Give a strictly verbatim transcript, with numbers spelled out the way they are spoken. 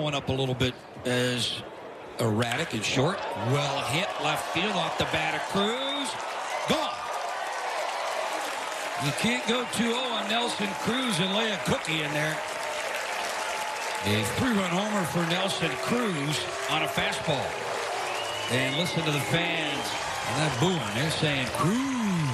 Going up a little bit as erratic and short. Well hit left field off the bat of Cruz. Gone. You can't go two oh on Nelson Cruz and lay a cookie in there. A three-run homer for Nelson Cruz on a fastball. And listen to the fans. And that booing. They're saying Cruz.